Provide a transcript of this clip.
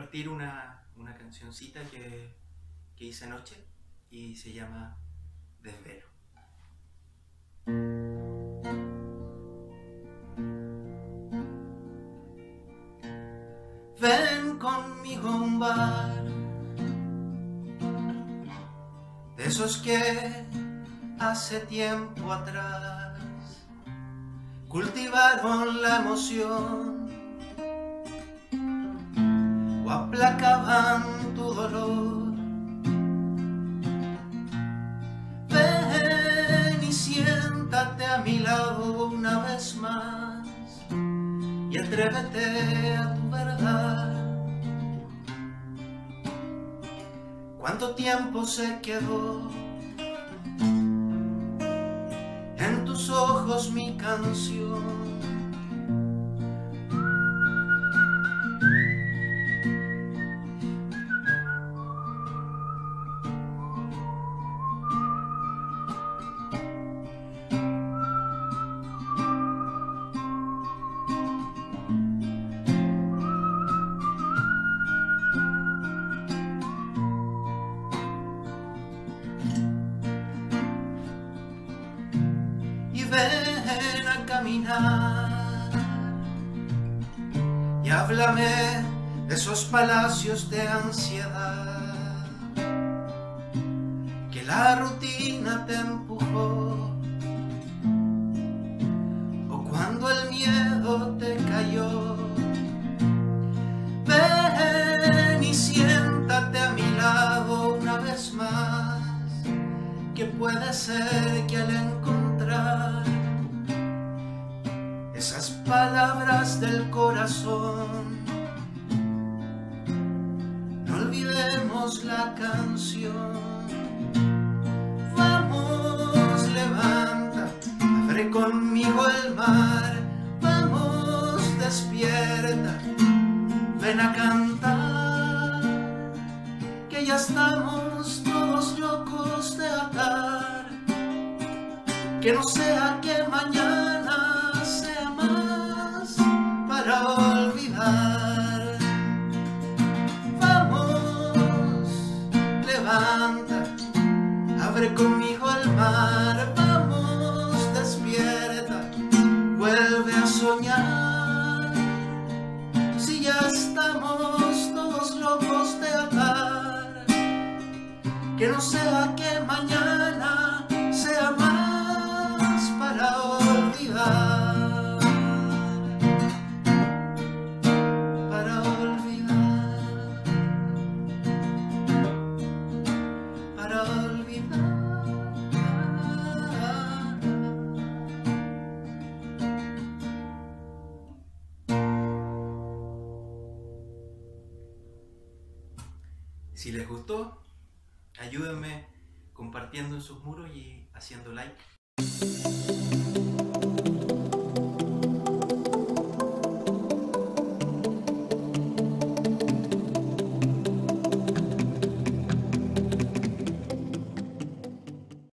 compartir una cancioncita que hice anoche y se llama Desvelo. Ven conmigo a un bar de esos que hace tiempo atrás cultivaron la emoción o aplacaban tu dolor. Ven y siéntate a mi lado una vez más y atrévete a tu verdad. ¿Cuánto tiempo se quedó en tus ojos mi canción? Ven a caminar y háblame de esos palacios de ansiedad que la rutina te empujó, o cuando el miedo te cayó. Ven y siéntate a mi lado una vez más, que puede ser que al encontrar esas palabras del corazón no olvidemos la canción. Vamos, levanta, abre conmigo el mar. Vamos, despierta, ven a cantar, que ya estamos todos locos de atar. Que no sea que mañana sea más para olvidar. Vamos, levanta, abre conmigo el mar. Vamos, despierta, vuelve a soñar. Si ya estamos todos locos de atar, que no sea que mañana sea más para olvidar, para olvidar, para olvidar. Si les gustó, ayúdenme compartiendo en sus muros y haciendo like.